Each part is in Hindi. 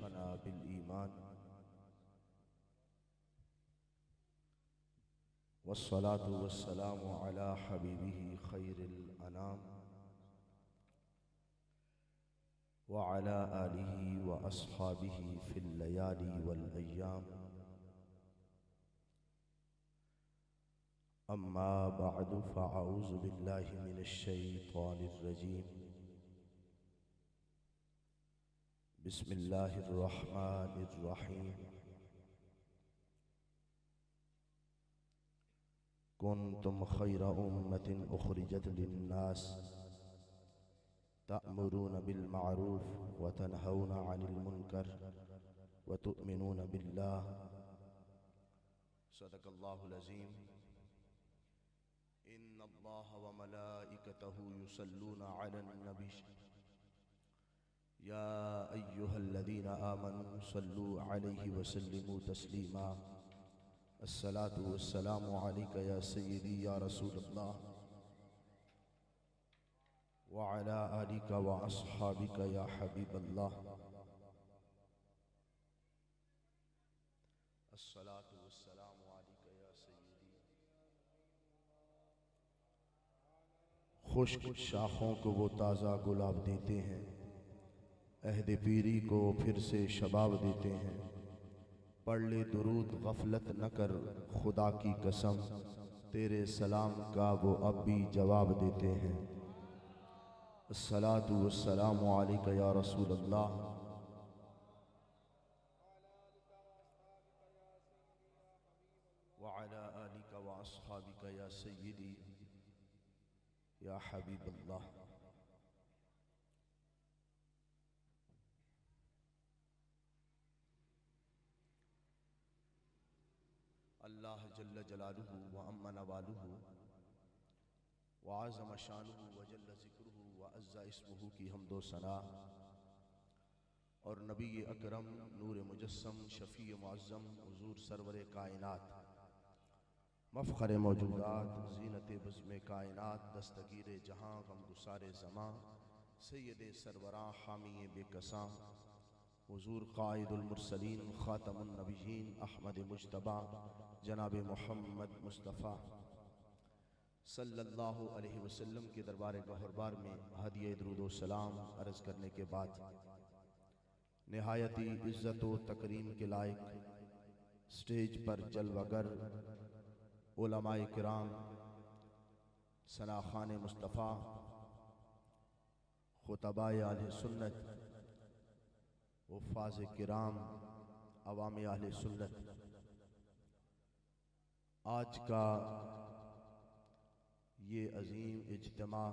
शरफना बिल ईमान वस्सलातु वस्सलामु अला हबीबिही खैरिल अनाम व अला आलिही व अस्हाबिही फिल लयाली वल अय्याम। अम्मा बअदु फ़अऊज़ु बिल्लाहि मिनश शैतानिर रजीम। बिस्मिल्लाहिर रहमानिर रहीम। कुन्तुम खैरा उम्मतिन उखरिजत लिन्नास तअमुरूना बिल मारूफ व तनहौना अनिल मुनकर व तुअमिनूना बिल्लाह। सदक़ल्लाहुल अज़ीम। इन्नल्लाह व मलाइकतहु युसल्लूना अलन नबी या अय्युहल्लज़ीना आमनू सल्लू अलैहि व सल्लिमू तस्लीमा। अस्सलातु वस्सलामु अलैका या सय्यदी या रसूलल्लाह व अला आलिका व अस्हाबिका या हबीबल्लाह। अस्सलातु वस्सलामु अलैका या सय्यदी। खुश्क शाखों को वो ताज़ा गुलाब देते हैं, अहद पीरी को फिर से शबाब देते हैं। पढ़ ले दुरूद गफलत न कर, खुदा की कसम तेरे सलाम का वो अब भी जवाब देते हैं। अस्सलातु वस्सलामु अलैका या रसूलल्लाह व अला आलिका व अस्हाबिका या सय्यदी या हबीबल्लाह। अल्लाह जल्ल जलालुहु व अम्मा नवालुहु व आज़म शानुहु व जल्ल ज़िक्रुहु व अज़्ज़ा इस्मुहु की हम्दो सना और नबी अकरम नूर मुजस्सम शफ़ी मुअज़्ज़म हुज़ूर सरवर कायनात मफ़ख़र मौजूदात ज़ीनत बज़्म कायनात दस्तगीर जहां गमगुसार ज़मां सय्यद सरवरां हामी बेकसां हुज़ूर क़ाइदुल मुरसलीन ख़ातमुन नबिय्यीन अहमद मुज्तबा जनाब मोहम्मद मुस्तफ़ा सल्लल्लाहु अलैहि वसल्लम के दरबार गौहरबार में हदिया दुरूद व सलाम अर्ज़ करने के बाद निहायती इज़्ज़त व तकरीम के लायक स्टेज पर जलवागर उलमाए किराम, सनाख़ान मुस्तफ़ा, खुतबाए अहले सुन्नत, हुफ़ाज़ किराम, अवाम अहले सुन्नत, आज का ये अज़ीम इज्तिमा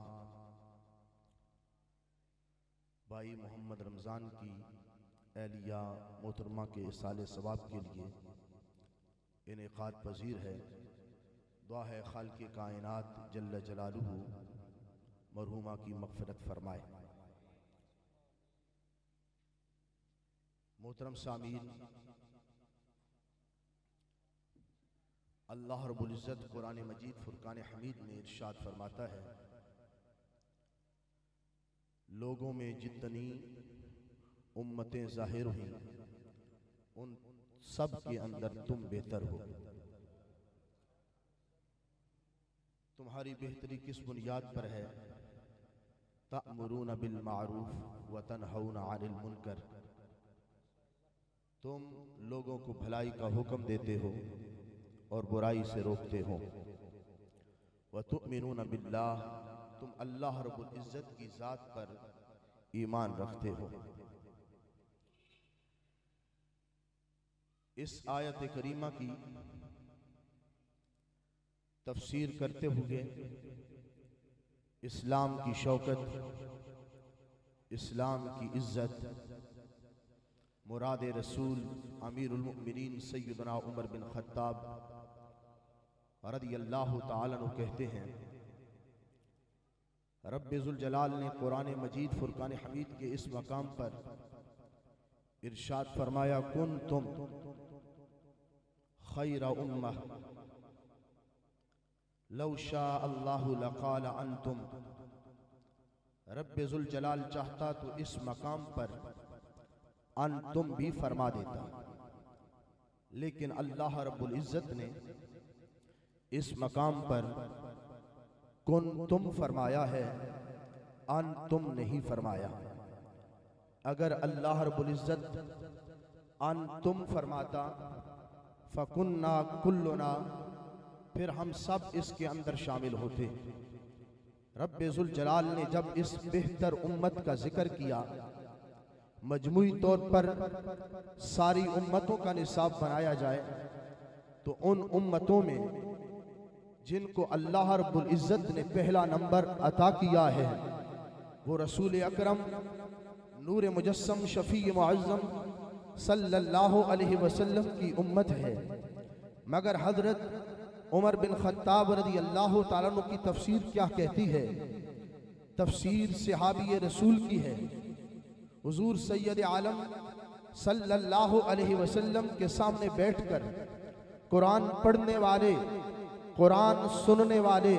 भाई मोहम्मद रमज़ान की एहलिया मोहतरमा के इसाले सवाब के लिए इनेक़ाद पज़ीर है। दुआ है खालिक़ कायनात जल्ल जलालुहु मरहूमा की मग़फ़िरत फरमाए। मोहतरम सामीन, अल्लाह रब्बुल इज़्ज़त कुरान मजीद फुरकान हमीद में इरशाद फरमाता है, लोगों में जितनी उम्मतें ज़ाहिर हुई उन सब के अंदर तुम बेहतर हो। तुम्हारी बेहतरी किस बुनियाद पर है? तअमुरूना बिल मारूफ व तनहौना अनिल मुनकर, तुम लोगों को भलाई का हुक्म देते हो और बुराई से रोकते हो। व तुअमिनूना बिल्लाह, तुम अल्लाह रब्बुल इज़्ज़त की ज़ात पर ईमान रखते हो। इस आयत करीमा की तफसीर करते हुए इस्लाम की शौकत, इस्लाम की इज़्ज़त, मुराद रसूल अमीरुल मुमिनीन सय्यदना उमर बिन खत्ताब रज़ियल्लाहु ताला अन्हु कहते हैं, रब्बे ज़ुल जलाल ने कुरान मजीद फुरकान हमीद के इस मकाम पर इरशाद फरमाया, कुन तुम खैरा उम्मह लौ शाअ अल्लाहु लक़ाल अंतुम। रब्बे ज़ुल जलाल चाहता तो इस मकाम पर तुम भी फरमा देता, लेकिन अल्लाह रब्बुल इज्जत ने इस मकाम पर कुन तुम फरमाया है, तुम नहीं फरमाया। अगर अल्लाह रब्बुल इज्जत तुम फरमाता फकुन्ना कुल्लुना, फिर हम सब इसके अंदर शामिल होते। रब्बे ज़ुल जलाल ने जब इस बेहतर उम्मत का जिक्र किया, मजमूई तौर पर सारी उम्मतों का निसाब बनाया जाए, तो उन उम्मतों में जिनको अल्लाह रब्बुल इज्जत ने पहला नंबर अता किया है वो रसूल अकरम नूर मुजस्सम शफी मुअज़्ज़म सल्लल्लाहु अलैहि वसल्लम की उम्मत है। मगर हजरत उमर बिन खत्ताब रज़ी अल्लाह ताला अन्हु की तफसीर क्या कहती है? तफसीर सहाबी रसूल की है। हुजूर सैयद आलम सल्लल्लाहु अलैहि वसल्लम के सामने बैठकर कुरान पढ़ने वाले, कुरान सुनने वाले,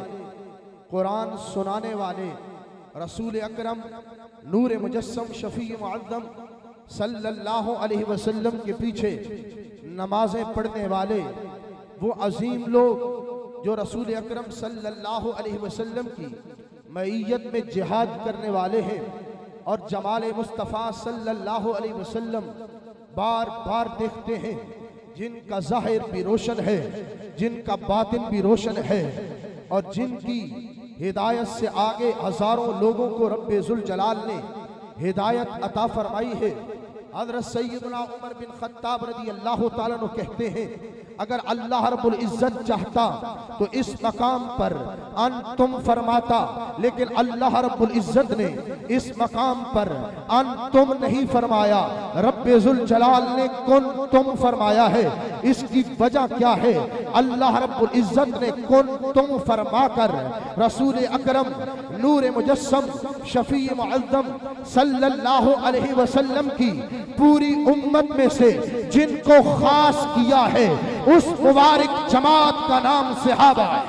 कुरान सुनाने वाले रसूल अकरम नूर मुजस्सम शफी मुअज़्ज़म सल्लल्लाहु अलैहि वसल्लम के पीछे नमाजें पढ़ने वाले वो अजीम लोग जो रसूल अकरम सल्लल्लाहु अलैहि वसल्लम की मईयत में जिहाद करने वाले हैं और जमाल मुस्तफ़ा सल्लल्लाहु अलैहि वसल्लम बार बार देखते हैं, जिनका ज़ाहिर भी रोशन है, जिनका बातिन भी रोशन है और जिनकी हिदायत से आगे हजारों लोगों को रब्बे ज़ुल जलाल ने हिदायत अता फरमाई है। हज़रत सैयदना उमर बिन खत्ताब रज़ी अल्लाह ताला अन्हु कहते हैं, अगर अल्लाह रब्बुल इज्जत चाहता तो इस मकाम पर तुम फरमाता, लेकिन अल्लाह रब्बुल इज्जत ने इस मकाम पर तुम नहीं फरमाया, रब्बे ज़ुल जलाल ने कुन तुम फरमाया है। इसकी वजह क्या है? अल्लाह रब्बुल इज्जत ने कुन तुम फरमाकर रसूल अकरम नूर मुजस्सम शफी मुअज़्ज़म सल्लल्लाहु अलैहि वसल्लम की पूरी उम्मत में से जिनको खास किया है उस मुबारक जमात का नाम सहाबा है।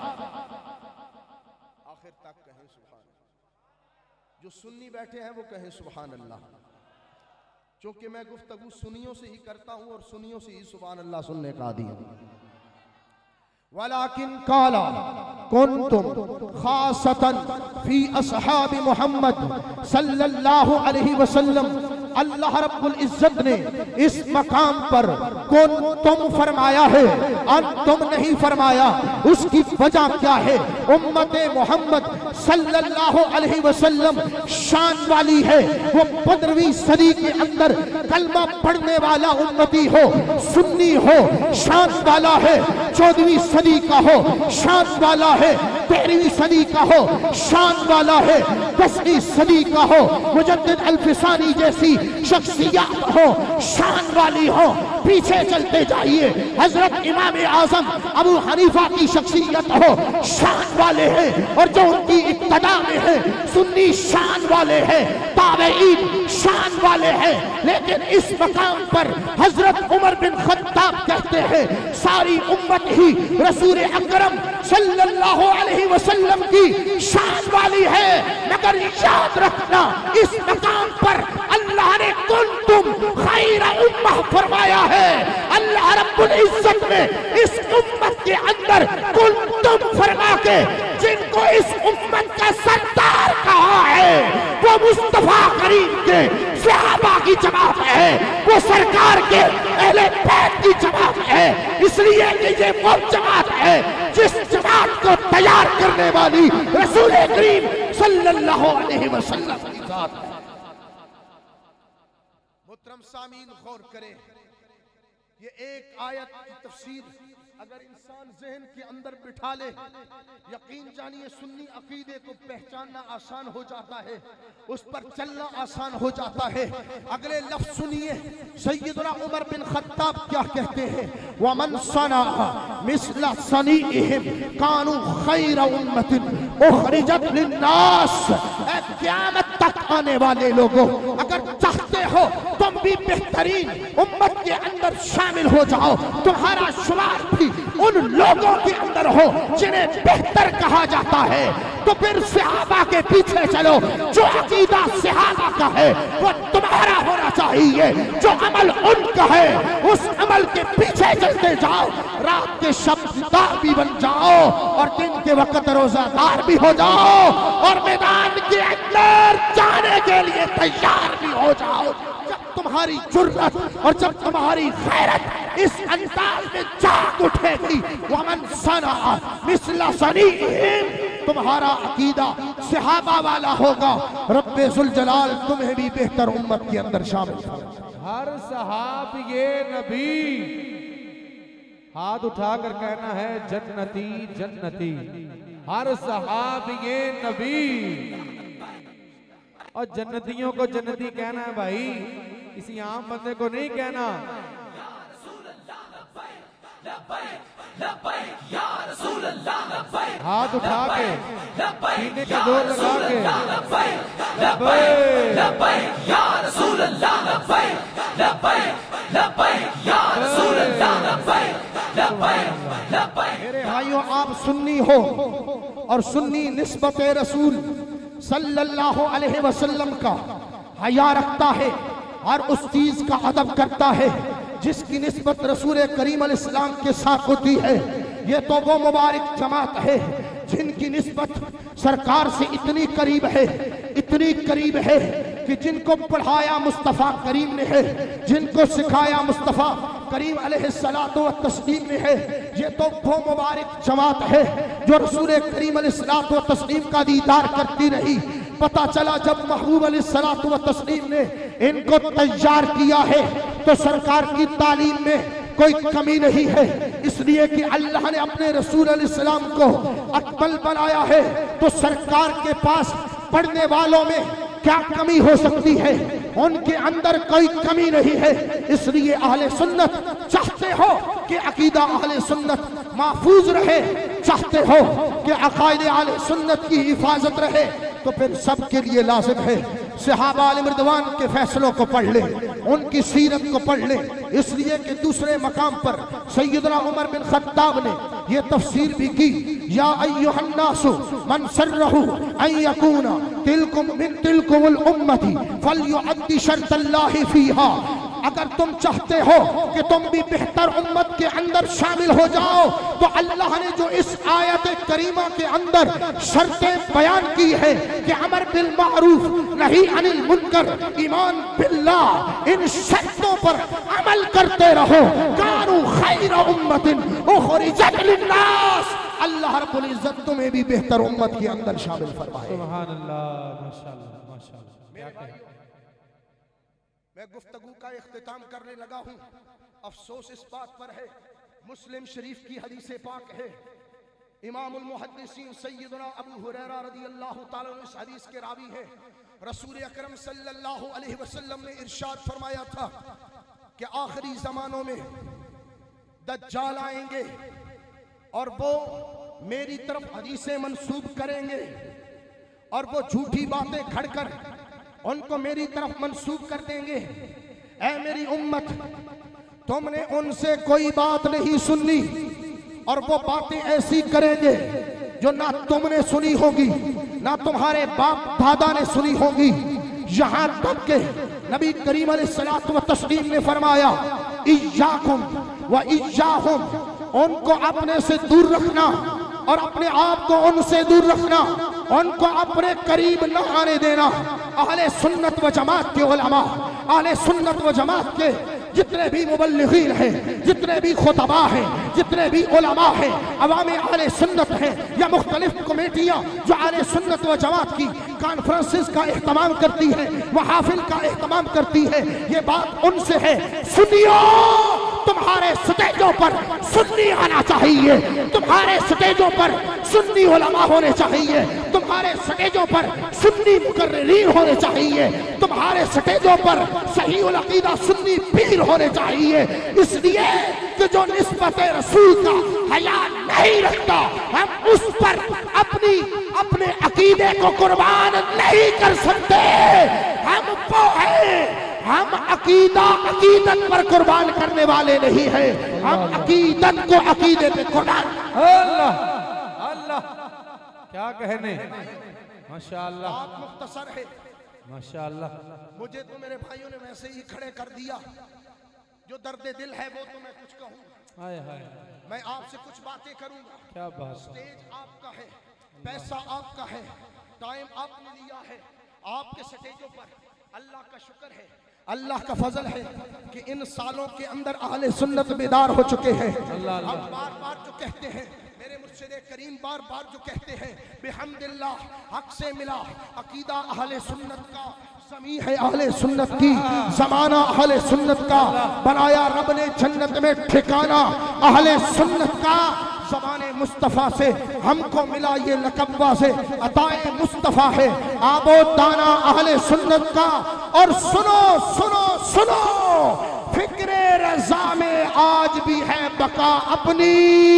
आखिर तक कहें सुभान। जो सुन्नी बैठे हैं वो कहें सुभान अल्लाह। क्योंकि मैं गुफ्तगू सुन्नियों से ही करता हूं और सुन्नियों से ही सुभान अल्लाह सुनने का आदी हूं। वलाकिन काला कुन्तुम खासतन फी असहाबी मोहम्मद सल्लल्लाहु अलैहि वसल्लम, अल्लाह रब्बुल इज्जत ने इस मकाम पर कौन तुम फरमाया है, तुम नहीं फरमाया। उसकी वजह क्या है? उम्मते मोहम्मद सल्लल्लाहु अलैहि वसल्लम शान वाली है। वो 15वीं सदी के अंदर कलमा पढ़ने वाला उम्मती हो, सुन्नी हो, शान वाला है। 14वीं सदी का हो, शान वाला है। 13वीं सदी का हो, शान वाला है। 10वीं सदी का हो, मुजद्दिद अल-फिसानी जैसी शख्सियत हो, शान वाली हो। पीछे चलते जाइए, हजरत इमाम आजम अबू हनीफा की शख्सियत हो, शान वाले हैं। और जो उनकी इक्तदा में है, सुन्नी शान वाले हैं, ताबईन शान वाले हैं। लेकिन इस मकाम पर हजरत उमर बिन खत्ताब कहते हैं, सारी उम्मत ही रसूल अकरम सल्लल्लाहु अलैहि वसल्लम की शान वाली है। मगर याद रखना, इस मकाम पर अल्लाह ने कुन्तुम खैरा उम्मह फरमाया है। अल्लाह रब्बुल इज्जत ने इस उम्मत के अंदर कुन्तुम फरमा के जिनको इस उम्मत का सरदार कहा है, वो मुस्तफा करीम के सहाबा की जमात है, वो सरकार के अहले बैत की जमात है। इसलिए कि ये वो जमात है जिस जमात को तैयार करने वाली रसूल करीम सल्लल्लाहु अलैहि वसल्लम की जात है। मुहतरम सामीन गौर करें, ये एक आयत की तफसीर अगर इंसान ज़हन के अंदर बिठा ले, यकीन जानिए सुन्नी अकीदे को पहचानना आसान हो जाता है, उस पर चलना आसान हो जाता है। अगले लफ्ज़ सुनिए, सैयदना उमर बिन खत्ताब क्या कहते हैं? वमन सना मिस्ला सनीइहिम कानू खैरा उम्मतिन उखरिजत लिन्नास। क़यामत तक आने वाले लोगों, अगर चाहते हो तुम भी बेहतरीन उम्मत के अंदर शामिल हो जाओ, तुम्हारा शुमार भी उन लोगों के अंदर हो जिन्हें बेहतर कहा जाता है, तो फिर सहाबा के पीछे चलो। जो अकीदा सहाबा का है वो तुम्हारा होना चाहिए, जो अमल उनका है उस अमल के पीछे चलते जाओ। रात के शब्दार भी बन जाओ और दिन के वक्त रोजादार भी हो जाओ और मैदान के अंदर जाने के लिए तैयार भी हो जाओ। जब तुम्हारी जुर्रत और जब तुम्हारी गैरत इस अंदाज में जाग उठेगी, वमन सना मिसला सनीहिम, तुम्हारा अकीदा सहाबा वाला होगा। रब्बे जुल जलाल तुम्हें भी बेहतर उम्मत के अंदर शामिल करें। हर सहाबिये नबी, हाथ उठाकर कहना है जन्नती जन्नती। हर सहाबिये नबी, और जन्नतियों को जन्नती कहना है भाई, किसी आम बंदे को नहीं कहना। हाथ उठा के सीने का जोर लगा के मेरे भाइयों, आप सुन्नी हो और सुन्नी निस्बत रसूल सल्लल्लाहु अलैहि वसल्लम का हया रखता है और उस चीज का अदब करता है जिसकी निस्बत रसूल करीम अलैहिस्सलाम के साथ होती है। ये तो वो मुबारक जमात है जिनकी निस्बत सरकार से इतनी करीब है कि जिनको पढ़ाया मुस्तफ़ा करीम ने है, जिनको सिखाया मुस्तफ़ा करीम अलैहिस्सलातु व तस्लीम ने है। ये तो वो मुबारक जमात है जो रसूल करीम अलैहिस्सलातु व तस्लीम का दीदार करती रही। पता चला जब महबूब अलैहिस्सलातु व तस्लीम ने इनको तैयार किया है तो सरकार की तालीम में कोई कमी नहीं है, इसलिए कि अल्लाह ने अपने रसूल अलैहिस्सलाम को अकमल बनाया है। तो सरकार के पास पढ़ने वालों में क्या कमी हो सकती है? उनके अंदर कोई कमी नहीं है। इसलिए अहले सुन्नत चाहते हो कि अकीदा अहले सुन्नत महफूज रहे, चाहते हो कि अकायदे अहले सुन्नत की हिफाजत रहे, तो फिर सबके लिए लाजिम है सहाबा रिज़वान के फैसलों को पढ़ ले, उनकी सीरत को पढ़ ले। इसलिए कि दूसरे मकाम पर सैयदना उमर बिन खत्ताब ने यह तफसीर भी की, या अय्युहन्नासु मन सर्रहु अन यकूना तिलकुम मिन तिलकुमुल उम्मती फलयुअद्दि शर्तल्लाहि फीहा। अगर तुम चाहते हो कि तुम भी बेहतर उम्मत के अंदर शामिल हो जाओ, तो अल्लाह ने जो इस आयत करीमा के अंदर शर्तें बयान की है कि अमर बिल मारूफ नही अनिल मुनकर ईमान बिल्लाह, इन शर्तों पर अमल करते रहो। कानू खैर उम्मतिन उखरिजत लिन्नास, अल्लाह रब्बुल इज्जत तुम्हें भी बेहतर उम्मत के अंदर शामिल फरमाए। सुभान अल्लाह, माशाअल्लाह माशाअल्लाह। मैं गुफ्तगू का इख्तिताम करने लगा हूँ। अफसोस इस बात पर है, मुस्लिम शरीफ की हदीस पाक है, इमामुल मुहद्दिसीन सैयदना अबू हुरैरा रज़ियल्लाहु ताला अन्हु इस हदीस के रावी हैं। रसूल अकरम सल्लल्लाहु अलैहि वसल्लम ने इरशाद फरमाया था कि आखिरी जमानों में दज्जाल आएंगे और वो मेरी तरफ हदीसें मंसूब करेंगे और वो झूठी बातें घड़कर उनको मेरी तरफ मंसूब कर देंगे। ऐ मेरी उम्मत, तुमने उनसे कोई बात नहीं सुनी और वो बातें ऐसी करेंगे जो ना तुमने सुनी होगी ना तुम्हारे बाप दादा ने सुनी होगी। यहां तक के नबी करीम अलैहिस्सलातु व तस्लीम ने फरमाया, इय्याकुम व इय्याहुम, उनको अपने से दूर रखना और अपने आप को उनसे दूर रखना, उनको अपने करीब न आने देना। अहले सुन्नत व जमात के उलमा, अहले सुन्नत व जमात के जितने भी मुबल्लिगीन हैं, जितने भी खुतबा हैं, जितने भी उलमा हैं, अवाम अहले सुन्नत हैं या मुख्तलिफ कमेटियां जो अहले सुन्नत व जमात की कॉन्फ्रेंसेस का एहतमाम करती हैं, महफिल का एहतमाम करती है, ये बात उनसे है, सुनियो, तुम्हारे स्टेजों पर सुन्नी आना चाहिए, तुम्हारे स्टेजों पर सुन्नी उलमा होने चाहिए, तुम्हारे स्टेजों पर सुन्नी मुकर्रिरीन होने चाहिए, तुम्हारे स्टेजों पर सही उल अकीदा सुन्नी पीर होने चाहिए। इसलिए कि जो निस्बत रसूल का हया नहीं रखता, हम उस पर अपने अकीदे को कुर्बान नहीं कर सकते। हम वो हैं, हम अकीदत पर कुर्बान करने वाले नहीं हैं, हम अकीदत को अकीदे पे कोड़ा। अल्लाह अल्लाह, क्या कहने, माशाअल्लाह। बात मुख्तसर है, माशाअल्लाह। मुझे तो मेरे भाइयों ने वैसे ही खड़े कर दिया, जो दर्द दिल है वो तो मैं कुछ कहूँ, हाय हाय, मैं आपसे कुछ बातें करूंगा। क्या बात। स्टेज आपका है, पैसा आपका है, टाइम आपने लिया है, आपके स्टेजों पर अल्लाह का शुक्र है, अल्लाह का फजल है कि इन सालों के अंदर अहले सुन्नत बेदार हो चुके हैं। हम बार बार जो कहते हैं, मेरे मुर्शिद करीम बार बार जो कहते हैं, बिहम्दिल्लाह हक से मिला अकीदा अहले सुन्नत का, समी है अहले सुन्नत की, जमाना अहले सुन्नत का, बनाया रब ने जन्नत में ठिकाना अहले सुन्नत का। ज़बाने मुस्तफ़ा से हमको मिला ये लक़ब से अताए मुस्तफ़ा है, आबो दाना अहले सुन्नत का। और सुनो सुनो सुनो, फिक्रे रज़ा में आज भी है बका अपनी।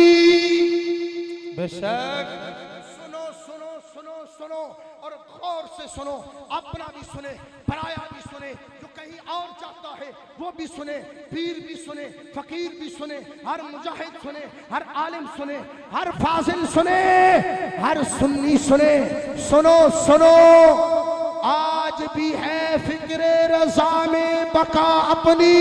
बेशक, सुनो सुनो सुनो सुनो और गौर से सुनो, अपना भी सुने, पराया भी सुने, जो कहीं और जाता है वो भी सुने, पीर भी सुने, फकीर भी सुने, हर मुजाहिद सुने, हर आलिम सुने, हर फाजिल सुने, हर सुन्नी सुने। सुनो सुनो, आज भी है फिक्रे रज़ा में बका अपनी।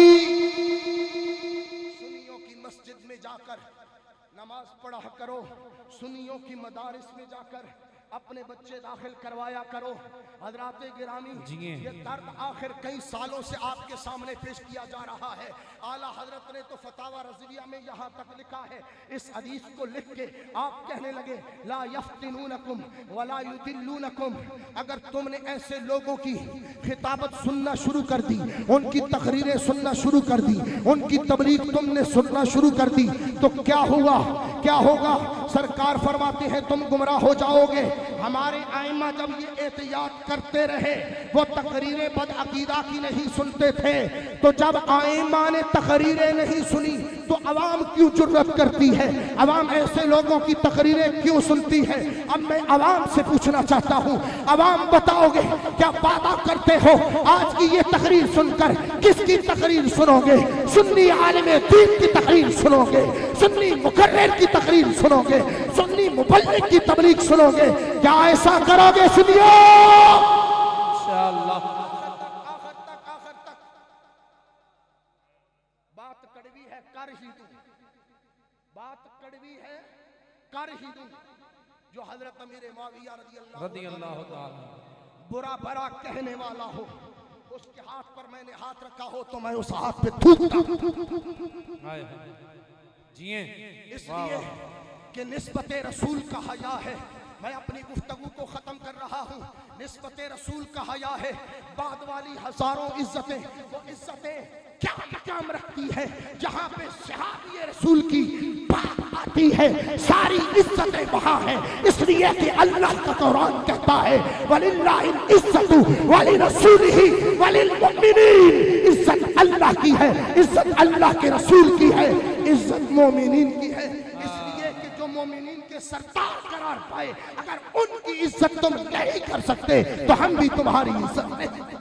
सुन्नियों की मस्जिद में जाकर नमाज पढ़ा करो, सुन्नियों की मदारिस में जाकर अपने बच्चे दाखिल करवाया करो। हजराते गिरामी, ये दर्द आखिर कई सालों से आपके सामने पेश किया जा रहा है। आला हजरत ने तो फतावा रज़विया में यहाँ तक लिखा है, इस हदीस को लिख के आप कहने लगे, ला यफ्तिनूनकुम वला युदिल्लूनकुम। अगर तुमने ऐसे लोगों की खिताबत सुनना शुरू कर दी, उनकी तकरीरें सुनना शुरू कर दी, उनकी तबलीग तुमने सुनना शुरू कर दी, तो क्या हुआ, क्या होगा? सरकार फरमाते हैं तुम गुमराह हो जाओगे। हमारे आइमा जब ये एहतियात करते रहे, वो तकरीरें बदअकीदा की नहीं सुनते थे, तो जब आइमा ने तकरीरें नहीं सुनी तो अवाम क्यों जुर्रत करती है? अवाम ऐसे लोगों की तकरीरें क्यों सुनती है? अब मैं अवाम से पूछना चाहता हूँ, अवाम बताओगे क्या वादा करते हो आज की ये तकरीर सुनकर किसकी तकरीर सुनोगे? सुन्नी आलिम दीन की तकरीर सुनोगे, सुन्नी मुकर्रिर की तकरीर सुनोगे, सुन्नी मुबल्लिग की तबलीग सुनोगे? क्या ऐसा करोगे? सुनियो इंशाअल्लाह। आखिर तक बात कड़वी है, कर ही दूं, बात कड़वी है, कर ही दूं। जो हजरत अमीर मुआविया रज़ी अल्लाह ताला बुरा भरा कहने वाला हो, उसके हाथ पर मैंने हाथ रखा हो तो मैं उस हाथ पे थूकता। जिए इसलिए कि निस्बते रसूल का हया है। मैं अपनी गुफ्तगू को खत्म कर रहा हूँ। निस्बते रसूल का हया है। बाद वाली हजारों इज्जतें, वो इज्जतें क्या मकाम रखती है? जहाँ पे सहाबी रसूल की बात आती है, सारी इज्जतें वहाँ है। इसलिए कि अल्लाह का कुरान कहता है, वलिल्लाहिल इज्जतु वलिरसूलिही वलिलमुमिनीन। इज्जत अल्लाह की है, इज्जत अल्लाह के रसूल की है, इज्जत मोमिनीन की है। इसलिए कि जो मोमिनीन के सरदार करार पाए, अगर उनकी इज्जत तुम नहीं कर सकते तो हम भी तुम्हारी इज्जत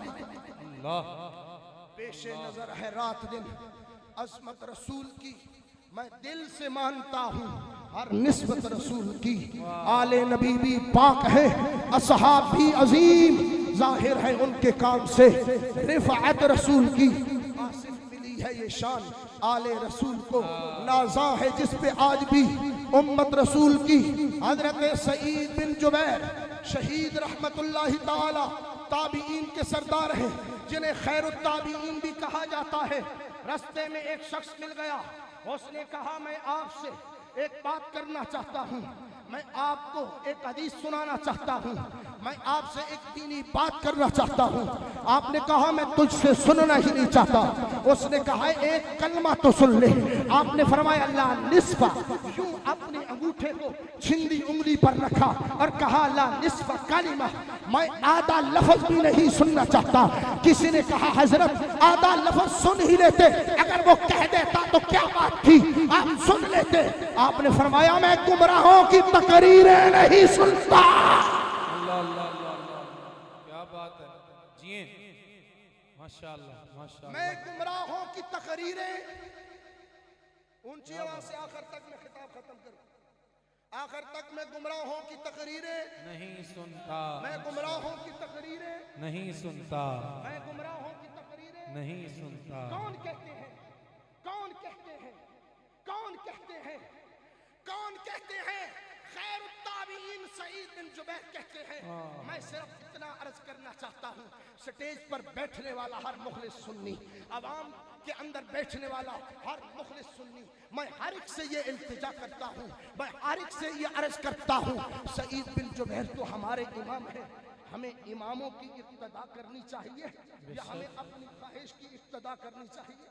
नहीं। पेशे नजर है रात दिन अजमत रसूल की, मैं दिल से मानता हूँ हर निस्बत रसूल की। आले नबी भी पाक है, असहाब भी अजीम, जाहिर है उनके काम से रिफाअत रसूल की। आसिफ मिली है ये शान आले रसूल को, नाज़ा है जिस पे आज भी उम्मत रसूल की। हजरत सईद बिन जुबैर शहीद रहमतुल्लाहि ताला ताबीईन के सरदार हैं, जिन्हें खैरुत ताबीईन भी कहा जाता है। रास्ते में एक शख्स मिल गया, उसने कहा मैं आपसे एक बात करना चाहता हूँ, मैं आपको एक हदीस सुनाना चाहता हूँ, मैं आपसे एक दीनी बात करना चाहता हूँ। आपने कहा मैं तुझसे सुनना ही नहीं चाहता। उसने कहा एक कलमा तो सुन ले। आपने फरमाया ला निस्फा, यूं अपने अंगूठे को छिंदी उंगली पर रखा और कहा ला निस्फा कलिमा, मैं आधा लफ्ज भी नहीं सुनना चाहता। किसी ने कहा हजरत आधा लफ्ज सुन ही लेते, अगर वो कह देता तो क्या बात थी, आप सुन लेते। आपने फरमाया मैं गुमराहों की तकरीरें नहीं सुनता। क्या बात है, जिए माशाअल्लाह माशाअल्लाह। मैं गुमराहों की तकरीरें ऊंची आवाज से आखिर तक मैं खिताब खत्म करूं। आखिर तक मैं गुमराहों की तकरीरें नहीं सुनता, मैं गुमराहों की तकरीरें नहीं सुनता, मैं गुमराहों की तकरीरें नहीं सुनता। कौन कहते हैं, कौन कहते हैं, कौन कहते हैं, कौन कहते हैं? खैर ताबीन सईद बिन जुबैर कहते हैं। मैं सिर्फ इतना अर्ज करना चाहता हूँ, स्टेज पर बैठने वाला हर मुखलिस सुन्नी, अवाम के अंदर बैठने वाला हर मुखलिस सुन्नी, मैं हर एक से ये इल्तिजा करता हूँ, मैं हर एक से ये अर्ज करता हूँ, सईद बिन जुबैर तो हमारे इमाम हैं, हमें इमामों की इक्तदा करनी चाहिए या हमें अपनी ख्वाहिश की इक्तदा करनी चाहिए?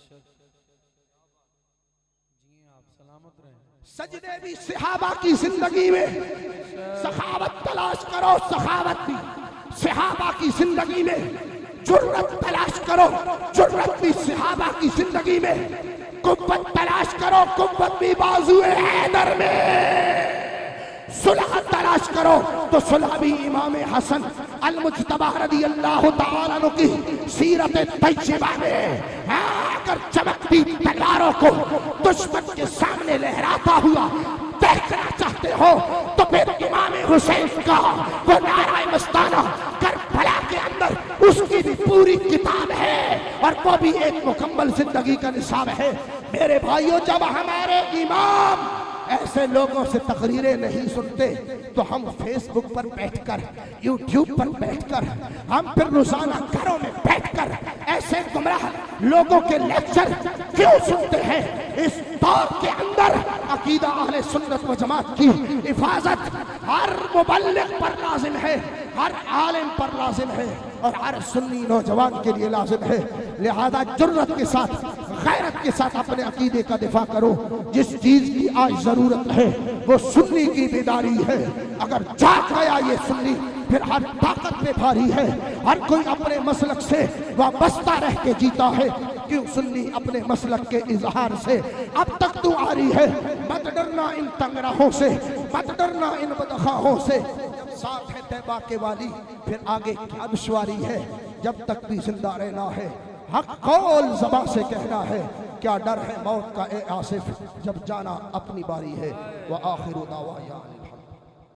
आप सलामत रहें। सजदे भी सहाबा की जिंदगी में सखावत तलाश करो, सखावत भी सहाबा की जिंदगी में, जुर्रत तलाश करो, जुर्रत भी सहाबा की जिंदगी में, कुव्वत तलाश करो, कुव्वत भी बाजुए हैदर में, सुलह तलाश करो तो सुलह भी इमाम हसन अल मुज्तबा रदियल्लाहु ताला अन्हु की सीरत तैयबा में। अगर चमकती तलवारों को दुश्मन के सामने लहराता हुआ देखना चाहते हो तो फिर इमाम हुसैन का वो नाराए मस्ताना करबला के अंदर उसकी भी पूरी किताब है और वो भी एक मुकम्मल जिंदगी का निसाब है। मेरे भाइयों, जब हमारे इमाम ऐसे लोगों से तकरीरें नहीं सुनते तो हम फेसबुक पर बैठकर, यूट्यूब पर बैठकर, हम फिर रोजाना घरों में बैठकर ऐसे गुमराह लोगों के लेक्चर क्यों सुनते हैं? इस दौर के अंदर अकीदा अहले सुन्नत व जमात की हिफाजत हर मुबल्लिग पर लाजिम है, हर आलिम पर लाजिम है और हर सुन्नी नौजवान के लिए लाजिम है। लिहाजा जुर्रत के साथ, गैरत के साथ अपने अकीदे का दिफा करो। जिस चीज की आज जरूरत है वो सुन्नी की बेदारी है। अगर जाग गया ये सुन्नी फिर हर ताकत पे भारी है। हर कोई अपने मसलक से वाबस्ता रह के जीता है। क्यों सुन्नी अपने मसलक के इजहार से अब तक तू आ रही है? मत डरना इन तंगराहों से, मत डरना इन बदखाहों से। जब साथ है तैबा के वाली फिर आगे क्या दुश्वारी है? जब तक भी जिंदा रहना है, हक कौल ज़बान से कहना है। क्या डर है मौत का ए आसिफ, जब जाना अपनी बारी है। व आखिर दावा या